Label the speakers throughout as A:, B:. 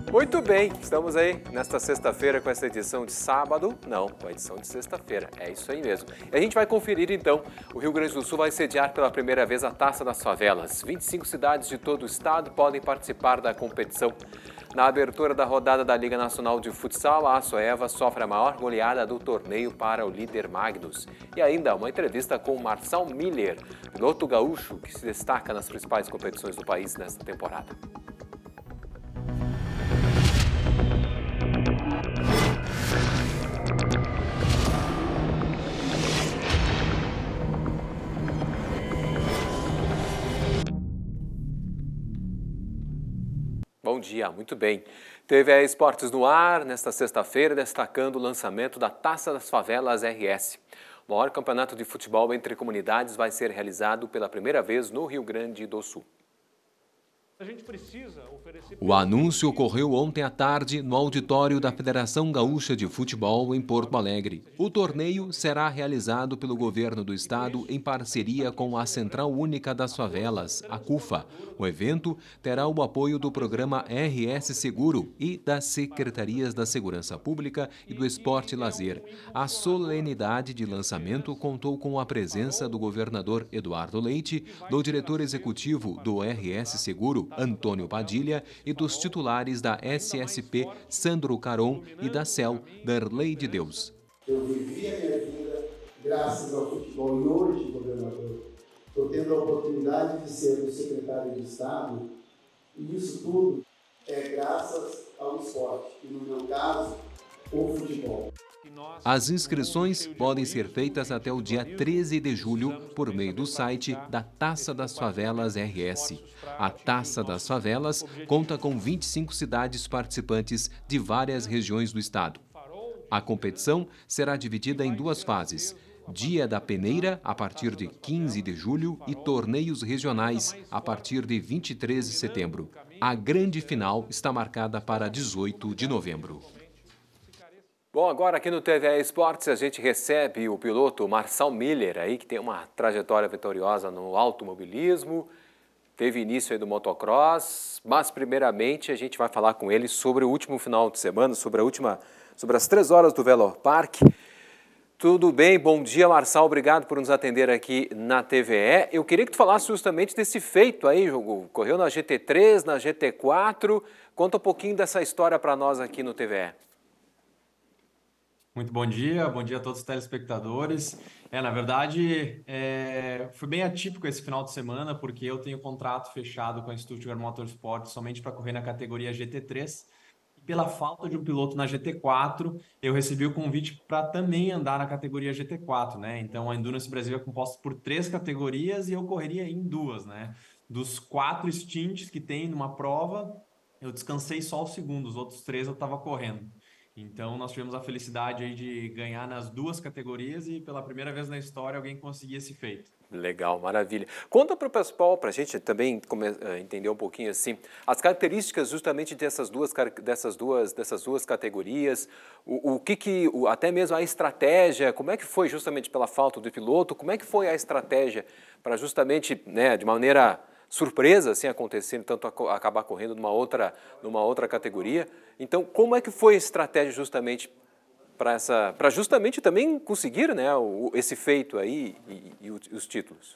A: Muito bem, estamos aí nesta sexta-feira com essa edição de sábado, não, com a edição de sexta-feira, é isso aí mesmo. E a gente vai conferir então, o Rio Grande do Sul vai sediar pela primeira vez a Taça das Favelas. 25 cidades de todo o estado podem participar da competição. Na abertura da rodada da Liga Nacional de Futsal, a Açoeva sofre a maior goleada do torneio para o líder Magnus. E ainda uma entrevista com Marçal Miller, piloto gaúcho que se destaca nas principais competições do país nesta temporada. Bom dia, muito bem. TVE Esportes no ar, nesta sexta-feira, destacando o lançamento da Taça das Favelas RS. O maior campeonato de futebol entre comunidades vai ser realizado pela primeira vez no Rio Grande do Sul.
B: O anúncio ocorreu ontem à tarde no auditório da Federação Gaúcha de Futebol em Porto Alegre. O torneio será realizado pelo governo do estado em parceria com a Central Única das Favelas, a CUFA. O evento terá o apoio do programa RS Seguro e das Secretarias da Segurança Pública e do Esporte e Lazer. A solenidade de lançamento contou com a presença do governador Eduardo Leite, do diretor executivo do RS Seguro, Antônio Padilha, e dos titulares da SSP, Sandro Caron, e da CEL, Darley de Deus.
C: Eu vivi a minha vida graças ao futebol e hoje, governador, estou tendo a oportunidade de ser o secretário de Estado e isso tudo é graças ao esporte e, no meu caso, o futebol.
B: As inscrições podem ser feitas até o dia 13 de julho por meio do site da Taça das Favelas RS. A Taça das Favelas conta com 25 cidades participantes de várias regiões do estado. A competição será dividida em duas fases: Dia da Peneira, a partir de 15 de julho, e torneios regionais, a partir de 23 de setembro. A grande final está marcada para 18 de novembro.
A: Bom, agora aqui no TVE Esportes a gente recebe o piloto Marçal Miller, aí, que tem uma trajetória vitoriosa no automobilismo, teve início aí do motocross, mas primeiramente a gente vai falar com ele sobre o último final de semana, sobre as 3 horas do Velo Park. Tudo bem? Bom dia, Marçal, obrigado por nos atender aqui na TVE. Eu queria que tu falasse justamente desse feito aí, correu na GT3, na GT4, conta um pouquinho dessa história para nós aqui no TVE.
D: Muito bom dia a todos os telespectadores. Na verdade, foi bem atípico esse final de semana, porque eu tenho contrato fechado com a Stuttgart Motorsport somente para correr na categoria GT3. E pela falta de um piloto na GT4, eu recebi o convite para também andar na categoria GT4, né? Então, a Endurance Brasil é composta por 3 categorias e eu correria em 2, né? Dos 4 stints que tem numa prova, eu descansei só o segundo, os outros 3 eu estava correndo. Então, nós tivemos a felicidade aí de ganhar nas 2 categorias e pela primeira vez na história alguém conseguia esse feito.
A: Legal, maravilha. Conta para o pessoal, para a gente também entender um pouquinho assim, as características justamente dessas duas categorias, até mesmo a estratégia, como é que foi justamente pela falta do piloto, como é que foi a estratégia para justamente, né, de maneira surpresa assim acontecendo, tanto acabar correndo numa outra categoria. Então, como é que foi a estratégia justamente para justamente também conseguir, né, esse feito aí e os títulos?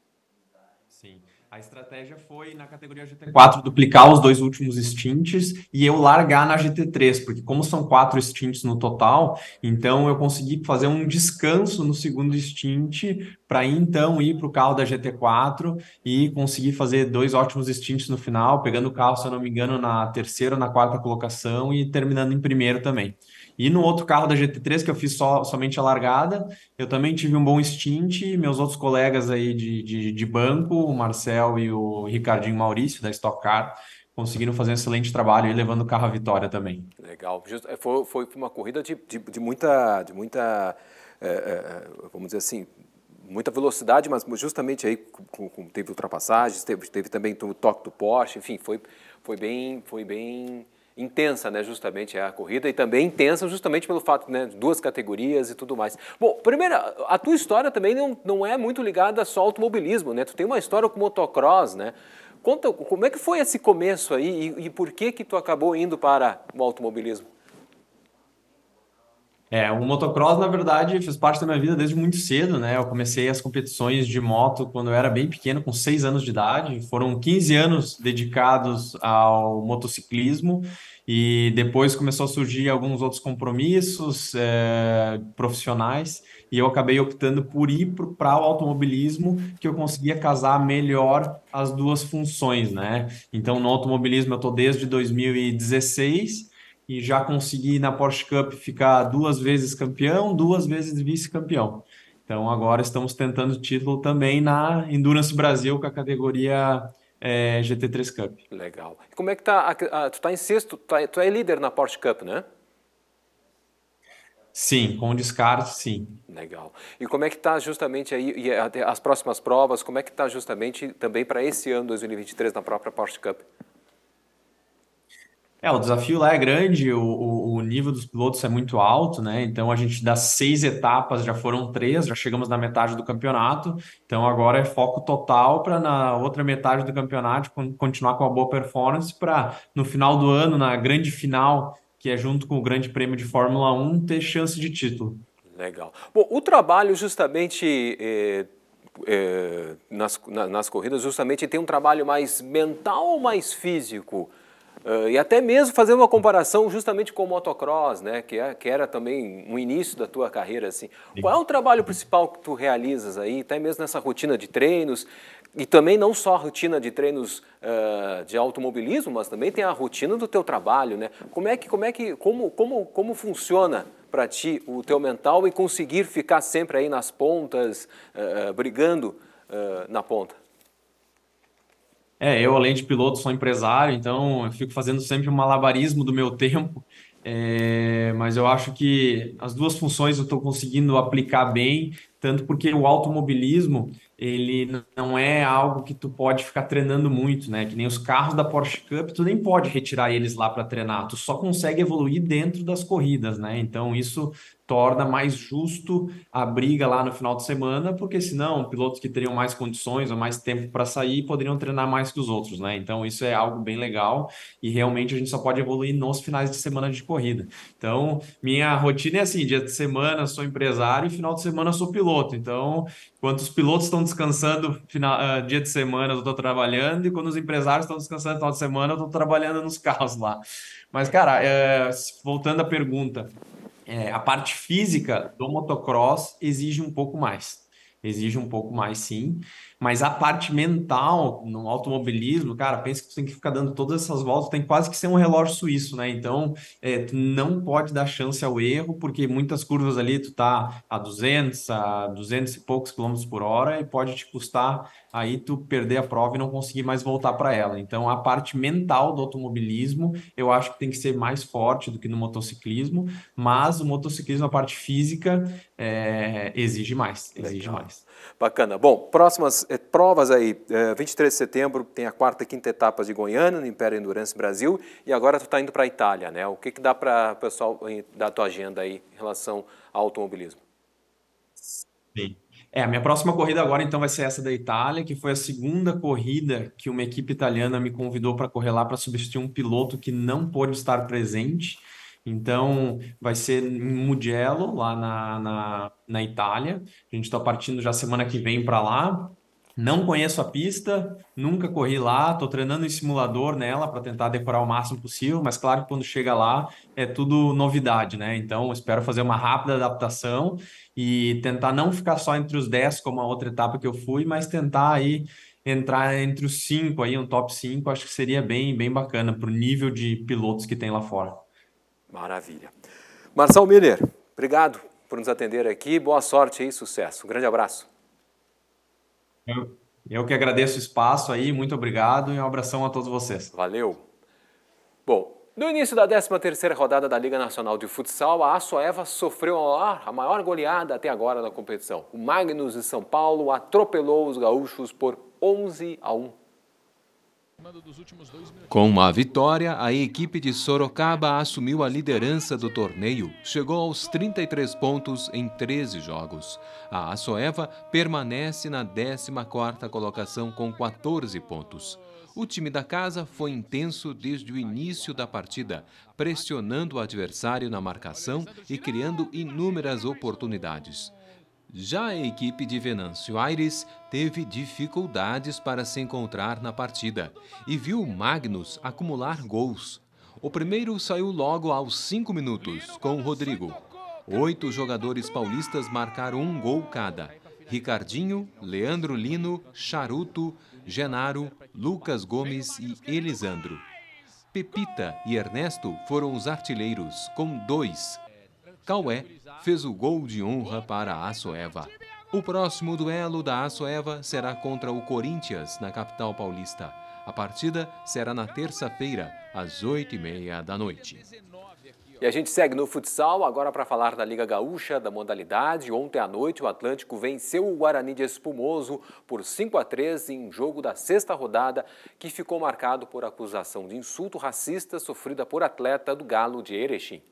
D: Sim. A estratégia foi, na categoria GT4, duplicar os 2 últimos stints e eu largar na GT3, porque como são 4 stints no total, então eu consegui fazer um descanso no segundo stint para então ir para o carro da GT4 e conseguir fazer 2 ótimos stints no final, pegando o carro, se eu não me engano, na 3ª ou na 4ª colocação e terminando em primeiro também. E no outro carro da GT3, que eu fiz somente a largada, eu também tive um bom stint. Meus outros colegas aí de banco, o Marcel e o Ricardinho Maurício, da Stock Car, conseguiram fazer um excelente trabalho e levando o carro à vitória também.
A: Legal. Foi uma corrida de muita vamos dizer assim, muita velocidade, mas justamente aí teve ultrapassagens, teve também o toque do Porsche, enfim, foi bem intensa, né, justamente a corrida, e também intensa justamente pelo fato, né, de 2 categorias e tudo mais. Bom, primeiro, a tua história também não é muito ligada só ao automobilismo, né? Tu tem uma história com motocross, né? Conta, como é que foi esse começo aí e por que tu acabou indo para o automobilismo?
D: O motocross, na verdade, fez parte da minha vida desde muito cedo, né? Eu comecei as competições de moto quando eu era bem pequeno, com 6 anos de idade. Foram 15 anos dedicados ao motociclismo e depois começou a surgir alguns outros compromissos profissionais e eu acabei optando por ir para o automobilismo, que eu conseguia casar melhor as duas funções, né? Então, no automobilismo eu estou desde 2016 e já consegui na Porsche Cup ficar 2 vezes campeão, 2 vezes vice-campeão. Então agora estamos tentando o título também na Endurance Brasil com a categoria GT3 Cup.
A: Legal. E como é que tá? Tu tá em sexto, tu é líder na Porsche Cup, né?
D: Sim, com descarte, sim.
A: Legal. E como é que está justamente aí, e as próximas provas, como é que está justamente também para esse ano 2023 na própria Porsche Cup?
D: O desafio lá é grande, o nível dos pilotos é muito alto, né? Então a gente das 6 etapas já foram 3, já chegamos na metade do campeonato. Então agora é foco total para na outra metade do campeonato continuar com a boa performance para no final do ano, na grande final, que é junto com o Grande Prêmio de Fórmula 1, ter chance de título.
A: Legal. Bom, o trabalho justamente nas corridas justamente tem um trabalho mais mental ou mais físico? E até mesmo fazer uma comparação justamente com o motocross, né, que era também um início da tua carreira, assim. Qual é o trabalho principal que tu realizas aí, até mesmo nessa rotina de treinos, e também não só a rotina de treinos de automobilismo, mas também tem a rotina do teu trabalho, né? Como funciona para ti o teu mental e conseguir ficar sempre aí nas pontas, brigando na ponta?
D: Eu, além de piloto, sou empresário, então eu fico fazendo sempre um malabarismo do meu tempo, mas eu acho que as duas funções eu estou conseguindo aplicar bem, tanto porque o automobilismo, ele não é algo que tu pode ficar treinando muito, né? Que nem os carros da Porsche Cup, tu nem pode retirar eles lá para treinar, tu só consegue evoluir dentro das corridas, né? Então isso torna mais justo a briga lá no final de semana, porque senão pilotos que teriam mais condições ou mais tempo para sair poderiam treinar mais que os outros, né? Então isso é algo bem legal e realmente a gente só pode evoluir nos finais de semana de corrida. Então minha rotina é assim, dia de semana sou empresário e final de semana sou piloto. Então, enquanto os pilotos estão descansando dia de semana eu estou trabalhando e quando os empresários estão descansando final de semana eu estou trabalhando nos carros lá. Mas, cara, voltando à pergunta, a parte física do motocross exige um pouco mais. Exige um pouco mais, sim. Mas a parte mental no automobilismo, cara, pensa que tu tem que ficar dando todas essas voltas, tem quase que ser um relógio suíço, né? Então, tu não pode dar chance ao erro, porque muitas curvas ali tu tá a 200 e poucos quilômetros por hora e pode te custar aí tu perder a prova e não conseguir mais voltar para ela. Então, a parte mental do automobilismo, eu acho que tem que ser mais forte do que no motociclismo, mas o motociclismo, a parte física, exige mais, exige
A: Legal.
D: mais.
A: Bacana. Bom, próximas provas aí, 23 de setembro tem a 4ª e 5ª etapas de Goiânia, no Império Endurance Brasil, e agora tu está indo para a Itália, né? O que dá para o pessoal da tua agenda aí em relação ao automobilismo?
D: Sim. A minha próxima corrida agora então vai ser essa da Itália, que foi a segunda corrida que uma equipe italiana me convidou para correr lá para substituir um piloto que não pôde estar presente. Então vai ser em Mugello, lá na Itália. A gente está partindo já semana que vem para lá. Não conheço a pista, nunca corri lá, estou treinando em simulador nela para tentar decorar o máximo possível, mas claro que quando chega lá é tudo novidade, né? Então espero fazer uma rápida adaptação e tentar não ficar só entre os 10 como a outra etapa que eu fui, mas tentar aí entrar entre os 5 aí, um top 5, acho que seria bem, bem bacana para o nível de pilotos que tem lá fora.
A: Maravilha. Marcel Miller, obrigado por nos atender aqui, boa sorte e sucesso. Um grande abraço.
D: Eu que agradeço o espaço aí, muito obrigado e um abração a todos vocês.
A: Valeu. Bom, no início da 13ª rodada da Liga Nacional de Futsal, a Açoeva sofreu a maior goleada até agora na competição. O Magnus de São Paulo atropelou os gaúchos por 11-1.
B: Com a vitória, a equipe de Sorocaba assumiu a liderança do torneio. Chegou aos 33 pontos em 13 jogos. A Açoeva permanece na 14ª colocação com 14 pontos. O time da casa foi intenso desde o início da partida, pressionando o adversário na marcação e criando inúmeras oportunidades. Já a equipe de Venâncio Aires teve dificuldades para se encontrar na partida e viu Magnus acumular gols. O primeiro saiu logo aos 5 minutos, com o Rodrigo. 8 jogadores paulistas marcaram um gol cada. Ricardinho, Leandro Lino, Charuto, Genaro, Lucas Gomes e Elisandro. Pepita e Ernesto foram os artilheiros, com 2. Cauê fez o gol de honra para a Assoeva. O próximo duelo da Assoeva será contra o Corinthians, na capital paulista. A partida será na terça-feira, às 8h30 da noite.
A: E a gente segue no futsal, agora para falar da Liga Gaúcha, da modalidade. Ontem à noite o Atlântico venceu o Guarani de Espumoso por 5-3 em um jogo da 6ª rodada, que ficou marcado por acusação de insulto racista sofrida por atleta do Galo de Erechim.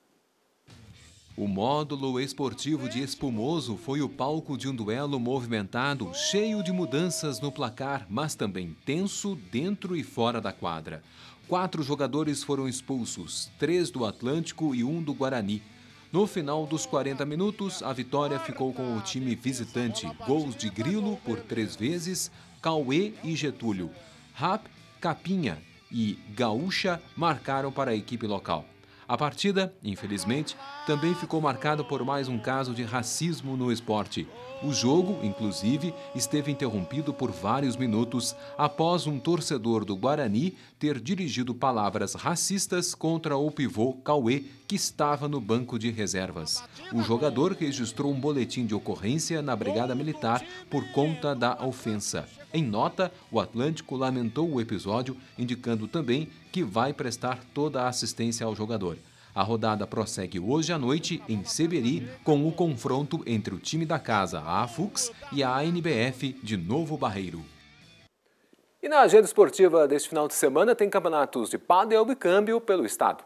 B: O módulo esportivo de Espumoso foi o palco de um duelo movimentado, cheio de mudanças no placar, mas também tenso dentro e fora da quadra. 4 jogadores foram expulsos, 3 do Atlântico e 1 do Guarani. No final dos 40 minutos, a vitória ficou com o time visitante. Gols de Grilo por 3 vezes, Cauê e Getúlio. Rap, Capinha e Gaúcha marcaram para a equipe local. A partida, infelizmente, também ficou marcada por mais um caso de racismo no esporte. O jogo, inclusive, esteve interrompido por vários minutos após um torcedor do Guarani ter dirigido palavras racistas contra o pivô Cauê, que estava no banco de reservas. O jogador registrou um boletim de ocorrência na Brigada Militar por conta da ofensa. Em nota, o Atlântico lamentou o episódio, indicando também que vai prestar toda a assistência ao jogador. A rodada prossegue hoje à noite em Seberi com o confronto entre o time da casa, a AFUX, e a ANBF de Novo Barreiro.
A: E na agenda esportiva deste final de semana tem campeonatos de pádel e câmbio pelo estado.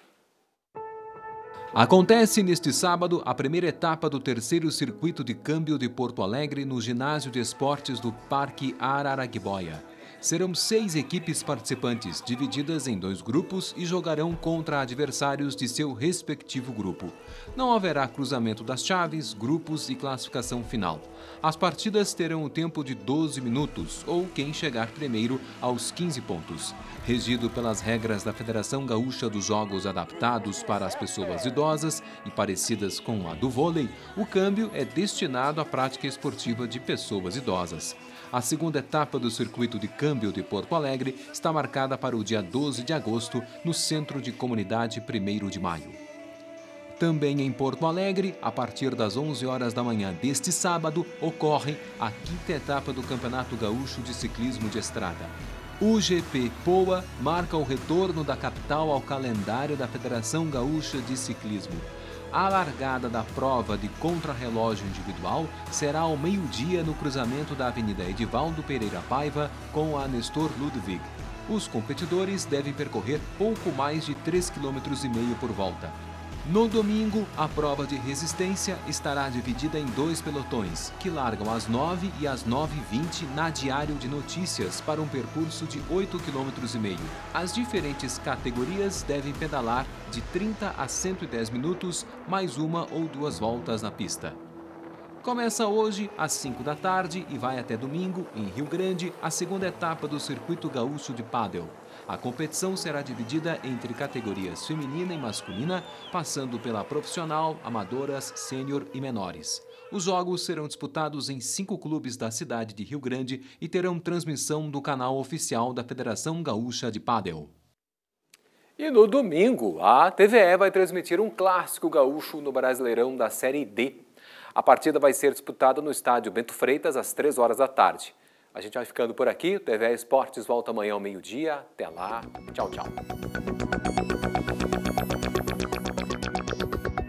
B: Acontece neste sábado a primeira etapa do 3º Circuito de Câmbio de Porto Alegre no Ginásio de Esportes do Parque Araraquibóia. Serão 6 equipes participantes, divididas em 2 grupos e jogarão contra adversários de seu respectivo grupo. Não haverá cruzamento das chaves, grupos e classificação final. As partidas terão o tempo de 12 minutos, ou quem chegar primeiro aos 15 pontos. Regido pelas regras da Federação Gaúcha dos Jogos Adaptados para as Pessoas Idosas e parecidas com a do vôlei, o câmbio é destinado à prática esportiva de pessoas idosas. A segunda etapa do Circuito de Câmbio de Porto Alegre está marcada para o dia 12 de agosto, no Centro de Comunidade 1º de Maio. Também em Porto Alegre, a partir das 11 horas da manhã deste sábado, ocorre a 5ª etapa do Campeonato Gaúcho de Ciclismo de Estrada. O GP Poa marca o retorno da capital ao calendário da Federação Gaúcha de Ciclismo. A largada da prova de contrarrelógio individual será ao meio-dia no cruzamento da Avenida Edivaldo Pereira Paiva com a Nestor Ludwig. Os competidores devem percorrer pouco mais de 3,5 km por volta. No domingo, a prova de resistência estará dividida em 2 pelotões, que largam às 9h e às 9h20 na Diário de Notícias para um percurso de 8,5 km. As diferentes categorias devem pedalar de 30 a 110 minutos, mais 1 ou 2 voltas na pista. Começa hoje às 5 da tarde e vai até domingo, em Rio Grande, a segunda etapa do Circuito Gaúcho de Pádel. A competição será dividida entre categorias feminina e masculina, passando pela profissional, amadoras, sênior e menores. Os jogos serão disputados em 5 clubes da cidade de Rio Grande e terão transmissão do canal oficial da Federação Gaúcha de Pádel.
A: E no domingo, a TVE vai transmitir um clássico gaúcho no Brasileirão da Série D. A partida vai ser disputada no estádio Bento Freitas às 3 horas da tarde. A gente vai ficando por aqui. O TVE Esportes volta amanhã ao meio-dia. Até lá. Tchau, tchau.